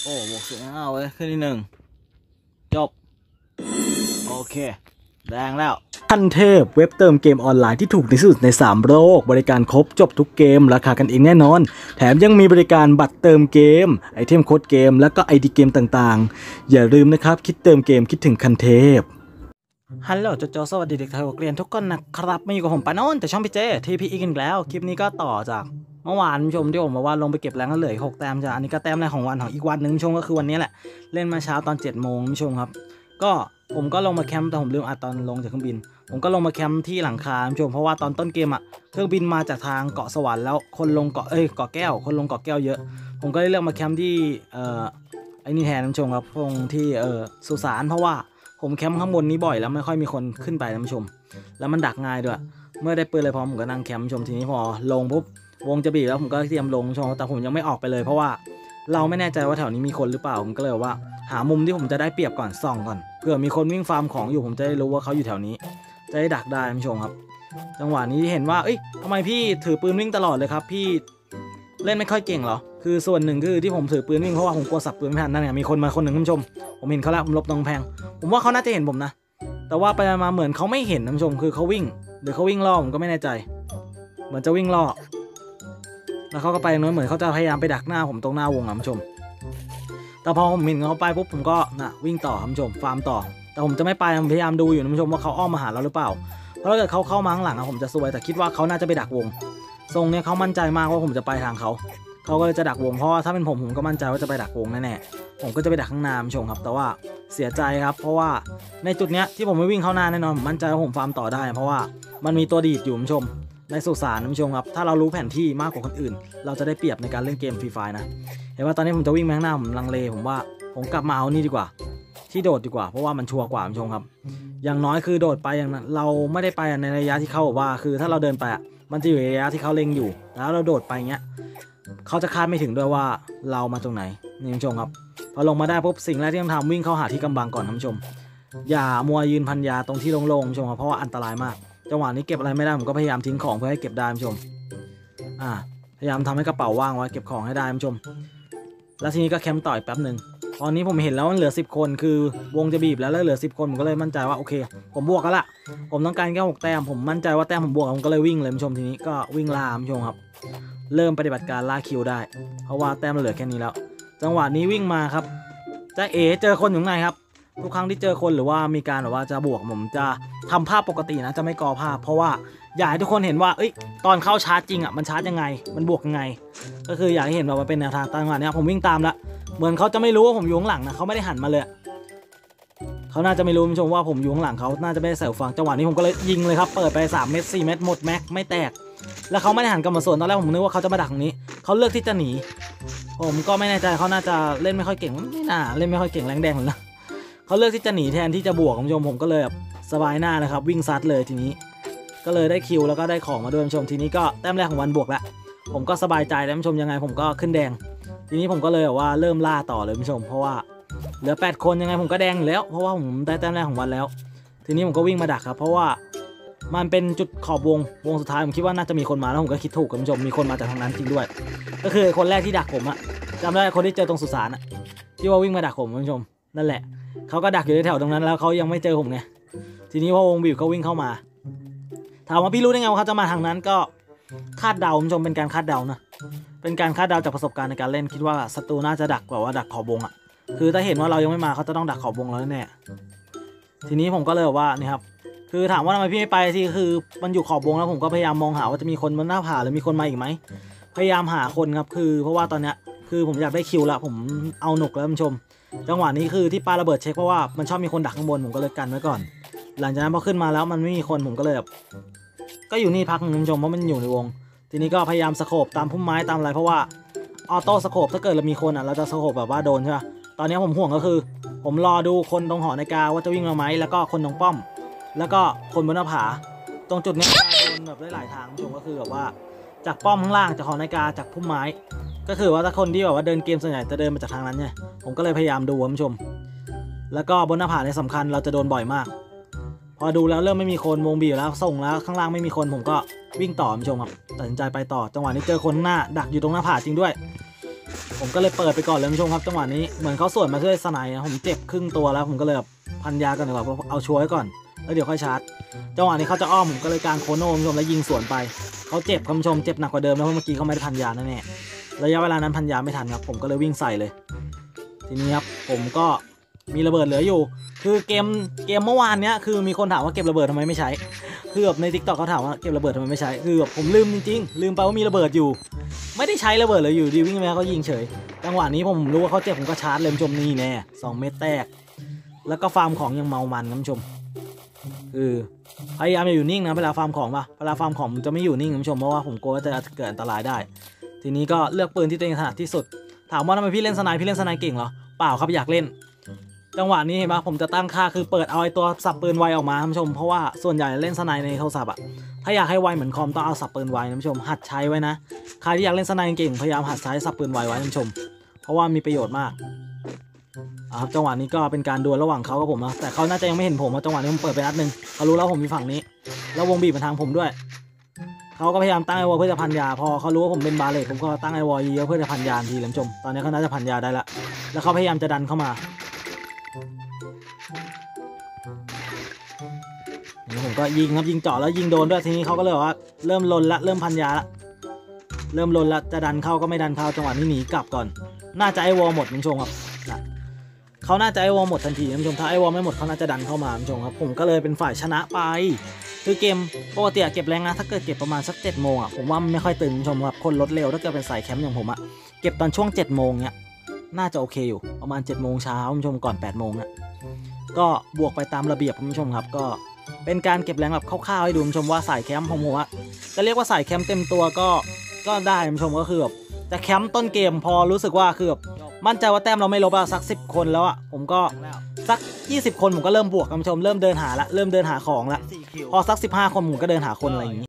โอ้บวก4-5เว้ยขึ้นที่1จบโอเคแดงแล้วขั้นเทพเว็บเติมเกมออนไลน์ที่ถูกที่สุดใน3โลกบริการครบจบทุกเกมราคากันเองแน่นอนแถมยังมีบริการบัตรเติมเกมไอเทมโค้ดเกมแล้วก็ไอดีเกมต่างๆอย่าลืมนะครับคิดเติมเกมคิดถึงขั้นเทพฮัลโหลโจสวัสดีเด็กไทยเรียนทุกคนนะครับมาอยู่กับผมปานนท์แต่ช่องพี่เจทีพีอีกันแล้วคลิปนี้ก็ต่อจากเมื่อวานผู้ชมที่ผมบอกว่าลงไปเก็บแรงก็เหลือ6 แต้มจ้ะอันนี้ก็แต้มแรกของวันของอีกวันหนึ่งผู้ชมก็คือวันนี้แหละเล่นมาเช้าตอน7 โมงผู้ชมครับก็ผมก็ลงมาแคมป์แต่ผมลืมอัดตอนลงจากเครื่องบินผมก็ลงมาแคมป์ที่หลังคาผู้ชมเพราะว่าตอนต้นเกมเครื่องบินมาจากทางเกาะสวรรค์แล้วคนลงเกาะเกาะแก้วคนลงเกาะแก้วเยอะผมก็เลยเลือกมาแคมป์ที่ไอ้นี่แทนผู้ชมครับตรงที่สุสานเพราะว่าผมแคมป์ข้างบนนี้บ่อยแล้วไม่ค่อยมีคนขึ้นไปนะผู้ชมแล้วมันดักง่ายด้วยเมื่อได้ปืนเลยพร้อมผมก็นั่งแคมป์ผู้ชมทีนี้พอลงปุ๊บวงจะบีบแล้วผมก็เตรียมลงผู้ชมแต่ผมยังไม่ออกไปเลยเพราะว่าเราไม่แน่ใจว่าแถวนี้มีคนหรือเปล่าผมก็เลยว่าหามุมที่ผมจะได้เปรียบก่อนส่องก่อนเผื่อมีคนวิ่งฟาร์มของอยู่ผมจะได้รู้ว่าเขาอยู่แถวนี้จะได้ดักได้ผู้ชมครับจังหวะนี้เห็นว่าทำไมพี่ถือปืนวิ่งตลอดเลยครับพี่เล่นไม่ค่อยเก่งเหรอคือส่วนหนึ่งคือที่ผมถือปืนวิ่งเพราะว่าผมกลัวสับปืนไม่ทันนั่นไงมีคนมาคนหนึ่งท่านผู้ชมผมเห็นเขาแล้วผมหลบตรงแพงผมว่าเขาน่าจะเห็นผมนะแต่ว่าไปมาเหมือนเขาไม่เห็นท่านผู้ชมคือเขาวิ่งหรือเขาวิ่งล่อผมก็ไม่แน่ใจเหมือนจะวิ่งล่อแล้วเขาก็ไปโน้นเหมือนเขาจะพยายามไปดักหน้าผมตรงหน้าวงท่านผู้ชมแต่พอผมเห็นเขาไปปุ๊บผมก็วิ่งต่อท่านผู้ชมฟาร์มต่อแต่ผมจะไม่ไปผมพยายามดูอยู่ท่านผู้ชมว่าเขาอ้อมมาหาเราหรือเปล่าเพราะถ้าเกิดเขาเข้ามาข้างหลังผมจะซวยแต่คิดว่าเขาน่าจะไปดักวงทรงเนี้ยเขามั่นใจมากว่าผมจะไปทางเขาก็เลยจะดักวงเพราะว่าถ้าเป็นผมก็มั่นใจว่าจะไปดักวงแน่ๆผมก็จะไปดักข้างหน้าผู้ชมครับแต่ว่าเสียใจครับเพราะว่าในจุดเนี้ยที่ผมไม่วิ่งเข้าหน้าแน่นอนผมมั่นใจว่าผมฟาร์มต่อได้เพราะว่ามันมีตัวดีดอยู่ผู้ชมในสุสานผู้ชมครับถ้าเรารู้แผนที่มากกว่าคนอื่นเราจะได้เปรียบในการเล่นเกมฟรีไฟนะเห็นว่าตอนนี้ผมจะวิ่งไปข้างหน้าผมลังเลผมว่าผมกลับมาเอานี่ดีกว่าที่โดดดีกว่าเพราะว่ามันชัวร์กว่าผู้ชมครับอย่างน้อยคือโดดไปอย่างนั้นเราไม่ได้ไปในระยะที่เขาบอกว่าคือถ้าเราเดินไปมันจะอยู่ในระยะที่เขาเล็งอยู่แล้วเราโดดไปเงี้ยเขาจะคาดไม่ถึงด้วยว่าเรามาตรงไหนนี่ผู้ชมครับพอลงมาได้ปุ๊บสิ่งแรกที่ต้องทำวิ่งเข้าหาที่กำบังก่อนท่านผู้ชมอย่ามัวยืนพันยาตรงที่โล่งๆผู้ชมครับเพราะว่าอันตรายมากจังหวะนี้เก็บอะไรไม่ได้ผมก็พยายามทิ้งของเพื่อให้เก็บได้ผู้ชมพยายามทำให้กระเป๋าว่างไว้เก็บของให้ได้ผู้ชมแล้วทีนี้ก็แคมป์ต่อยแป๊บหนึ่งตอนนี้ผมเห็นแล้วมันเหลือ10 คนคือวงจะบีบแล้วเหลือ10 คนผมก็เลยมั่นใจว่าโอเคผมบวกกันละผมต้องการแค่6 แต้มผมมั่นใจว่าแต้มผมบวกผมก็เลยวิ่งเลยผู้ชมทีนี้ก็วิ่งล่าผู้ชมครับเริ่มปฏิบัติการล่าคิวได้เพราะว่าแต้มมันเหลือแค่นี้แล้วจังหวะนี้วิ่งมาครับจะเจอคนอยู่ไหนครับทุกครั้งที่เจอคนหรือว่ามีการแบบว่าจะบวกผมจะทำภาพปกตินะจะไม่กอภาพเพราะว่าอยากให้ทุกคนเห็นว่าตอนเข้าชาร์จจริงมันชาร์จยังไงมันบวกยังไงก็คืออยากให้เห็นว่ามันเป็นแนวทางจังหวะนี้ผมวิ่งตามแล้วเหมือนเขาจะไม่รู้ว่าผมอยู่ข้างหลังนะเขาไม่ได้หันมาเลยเขาน่าจะไม่รู้ผู้ชมว่าผมอยู่ข้างหลังเขาน่าจะไม่ได้ใส่หูฟังจังหวะนี้ผมก็เลยยิงเลยครับเปิดไป3 เม็ด4 เม็ดหมดแม็กไม่แตกแล้วเขาไม่ได้หันกลับมาสวนตอนแรกผมนึกว่าเขาจะมาดักตรงนี้เขาเลือกที่จะหนีผมก็ไม่แน่ใจเขาน่าจะเล่นไม่ค่อยเก่งไม่น่าเล่นไม่ค่อยเก่งแรงแดงเลยนะเขาเลือกที่จะหนีแทนที่จะบวกคุณผู้ชมผมก็เลยแบบสบายหน้านะครับวิ่งซัดเลยทีนี้ก็เลยได้คิวแล้วก็ได้ของมาด้วยคุณผู้ชมทีนี้ก็แต้มแรกของวันบวกแล้วผมก็สบายใจแล้วคุณผู้ชมยังไงผมก็ขึ้นแดงทีนี้ผมก็เลยแบบว่าเริ่มล่าต่อเลยคุณผู้ชมเพราะว่าเหลือ8 คนยังไงผมก็แดงแล้วเพราะว่าผมได้แต้มแรกของวันแล้วทีนี้ผมก็วิ่งมาดักครับเพราะว่ามันเป็นจุดขอบวงสุดท้ายผมคิดว่าน่าจะมีคนมาแล้วผมก็คิดถูกคุณผู้ชมมีคนมาจากทางนั้นจริงด้วยก็คือคนแรกที่ดักผมจำได้คนที่เจอตรงสุสานที่ว่าวิ่งมาดักผมคุณผู้ชมนั่นแหละเขาก็ดักอยู่ในแถวตรงนั้นแล้วเขายังไม่เจอผมไงทีนี้พอวงบีบเขาวิ่งเข้ามาถามว่าพี่รู้ได้ไงว่าเขาจะมาทางนั้นก็คาดเดาคุณผู้ชมเป็นการคาดเดานะเป็นการคาดเดาจากประสบการณ์ในการเล่นคิดว่าศัตรูน่าจะดักแบบว่าดักขอบวงคือถ้าเห็นว่าเรายังไม่มาเขาจะต้องดักขอบวงแล้วแน่ทีนี้ผมก็เลยว่านี่ครับคือถามว่าทำไมพี่ไม่ไปที่คือมันอยู่ขอบวงแล้วผมก็พยายามมองหาว่าจะมีคนบนหน้าผาหรือมีคนมาอีกไหมพยายามหาคนครับคือเพราะว่าตอนเนี้ยคือผมอยากได้คิวละผมเอาหนุกแล้วคุณผู้ชมจังหวะนี้คือที่ปาระเบิดเช็คเพราะว่ามันชอบมีคนดักข้างบนผมก็เลยกันไว้ก่อนหลังจากนั้นพอขึ้นมาแล้วมันไม่มีคนผมก็เลยแบบก็อยู่นี่พักนึงคุณผู้ชมเพราะมันอยู่ในวงทีนี้ก็พยายามสโคปตามพุ่มไม้ตามอะไรเพราะว่าออโต้สโคปถ้าเกิดเรามีคนเราจะสโคปแบบว่าโดนใช่ไหมตอนนี้ผมห่วงก็คือผมรอดูคนตรงหอนาฬิกาว่าจะวิ่งมาไหมแล้วก็คนตรงป้อมแล้วก็คนบนหน้าผาตรงจุดนี้โดนแบบหลายทางคุณผู้ชมก็คือแบบว่าจากป้อมข้างล่างจากหอนาฬิกาจากพุ่มไม้ก็คือว่าถ้าคนที่แบบว่าเดินเกมส่วนใหญ่จะเดินมาจากทางนั้นไงผมก็เลยพยายามดูคุณผู้ชมแล้วก็บนหน้าผาในสำคัญเราจะโดนบ่อยมากพอดูแล้วเริ่มไม่มีคนวงบีบแล้วส่งแล้วข้างล่างไม่มีคนผมก็วิ่งต่อคุณผู้ชมครับตัดสินใจไปต่อจังหวะนี้เจอคนหน้าดักอยู่ตรงหน้าผาจริงด้วยผมก็เลยเปิดไปก่อนเลยคุณผู้ชมครับจังหวะนี้เหมือนเขาสวนมาด้วยสไนด์ผมเจ็บครึ่งตัวแล้วผมก็เลยแบบพันยากันดีกว่าเอาชัวร์ไว้ก่อนแล้วเดี๋ยวค่อยชาร์จจังหวะนี้เขาจะอ้อมผมก็เลยการโคโน่คุณผู้ชมแล้วยิงสวนไปเขาเจ็บคุณผู้ชมเจ็บหนักกว่าเดิมแล้วเพราะเมื่อกี้เขาไม่ได้พันยาแน่ๆระยะเวลานั้นพันยาไม่ทันครับผมก็เลยวิ่งใส่เลยทีนี้ครับผมก็มีระเบิดเหลืออยู่คือเกมเมื่อวานเนี้ยคือมีคนถามว่าเก็บระเบิดทำไมไม่ใช้คือแบบใน TikTok เขาถามว่าเก็บระเบิดทำไมไม่ใช้คือแบบผมลืมจริงๆลืมไปว่ามีระเบิดอยู่ไม่ได้ใช้ระเบิดเลยอยู่ดีวิ่งไปเขายิงเฉยจังหวะนี้ผมรู้ว่าเขาเจ็บผมก็ชาร์จเลยชมนี่แน่2 เม็ดแตกแล้วก็ฟาร์มของยังเมามันคุณผู้ชมพยายามอยู่นิ่งนะเวลาฟาร์มของผมจะไม่อยู่นิ่งคุณผู้ชมเพราะว่าผมกลัวว่าจะเกิดอันตรายได้ทีนี้ก็เลือกปืนที่ตัวเองถนัดที่สุดถามว่าทำไมพี่เล่นสไนเก่งเหรอเปล่าครับอยากเล่นจังหวะนี้เห็นปะผมจะตั้งค่าคือเปิดเอาไอ้ตัวสับปืนไวออกมาท่านผู้ชมเพราะว่าส่วนใหญ่เล่นสไนในโทรศัพท์อะถ้าอยากให้ไวเหมือนคอมต้องเอาสับปืนไวท่านผู้ชมหัดใช้ไว้นะใครที่อยากเล่นสไนเก่งพยายามหัดใช้สับปืนไวไว้ท่านผู้ชมเพราะว่ามีประโยชน์มากครับจังหวะนี้ก็เป็นการดวลระหว่างเขากับผมนะแต่เขาน่าจะยังไม่เห็นผมจังหวะนี้ผมเปิดไปนัดนึงเขารู้แล้วผมอยู่ฝั่งนี้แล้ววงบีบมาทางผมด้วยเขาก็พยายามตั้งไอวอลเพื่อจะพันยาพอเขารู้ว่าผมเป็นบาเลตผมก็ตั้งไอวอลเยอะเพื่อจะพันยาทีท่านผู้ชมตอนนี้เขาน่าจะพันยาได้ละแล้วเขาพยายามจะดันเข้ามาผมก็ยิงครับยิงเจาะแล้วยิงโดนด้วยทีนี้เขาก็เลยว่าเริ่มลนละเริ่มพันยาละเริ่มลนละจะดันเข้าก็ไม่ดันเข้าจังหวะนี้หนีกลับก่อนน่าจะไอวอลหมดท่านผู้ชมครับเขาน่าจะไอวอลหมดทันทีท่านผู้ชมถ้าไอวอลไม่หมดเขาน่าจะดันเข้ามาท่านผู้ชมครับผมก็เลยเป็นฝ่ายชนะไปคือเกมปกติเก็บแรงนะถ้าเกิดเก็บประมาณสัก7 โมงผมว่าไม่ค่อยตึงท่านผู้ชมครับคนลดเร็วถ้าเกิดเป็นสายแคมป์อย่างผมเก็บตอนช่วง7 โมงเนี้ยน่าจะโอเคอยู่ประมาณ7 โมงเช้าท่านผู้ชมก่อน8 โมงก็บวกไปตามระเบียบท่านผู้ชมครับก็เป็นการเก็บแรงแบบคร่าวๆให้ดูท่านผู้ชมว่าสายแคมป์ผมว่าจะเรียกว่าสายแคมป์เต็มตัวก็ได้ท่านผู้ชมก็คือแบบจะแคมป์ต้นเกมพอรู้สึกว่าคือแบบมั่นใจว่าแต้มเราไม่ลบสัก10 คนแล้วผมก็สัก20 คนผมก็เริ่มบวกท่านผู้ชมเริ่มเดินหาละเริ่มเดินหาของละพอสัก15 คนผมก็เดินหาคนอะไรอย่างนี้